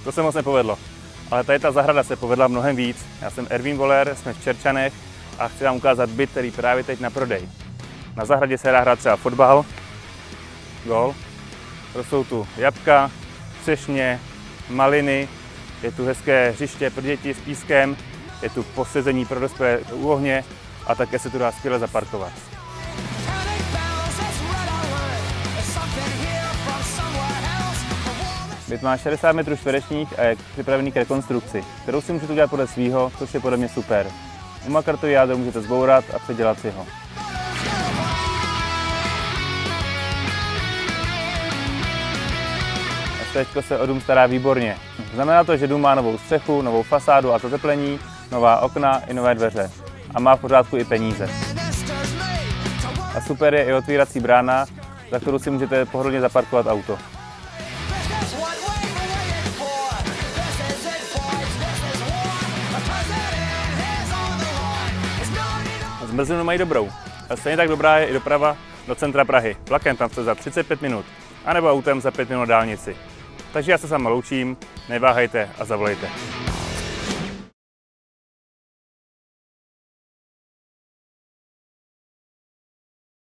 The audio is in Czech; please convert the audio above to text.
To se moc nepovedlo. Ale tady ta zahrada se povedla mnohem víc. Já jsem Ervín Voller, jsme v Čerčanech a chci vám ukázat byt, který právě teď na prodej. Na zahradě se dá hrát třeba fotbal, gól. Jsou tu jabka, třešně, maliny, je tu hezké hřiště pro děti s pískem, je tu posezení pro dospělé u ohně a také se tu dá skvěle zaparkovat. Byt má 60 metrů čtverečních a je připravený k rekonstrukci, kterou si můžete udělat podle svýho, což je podle mě super. Umakartový jádro můžete zbourat a předělat si ho. Městečko se o dům stará výborně. Znamená to, že dům má novou střechu, novou fasádu a zateplení, nová okna i nové dveře. A má v pořádku i peníze. A super je i otvírací brána, za kterou si můžete pohodlně zaparkovat auto. Zmrzlinu mají dobrou. A stejně tak dobrá je i doprava do centra Prahy. Vlakem tam jste za 35 minut, anebo autem za 5 minut dálnici. Takže já se s vámi loučím, neváhejte a zavolejte.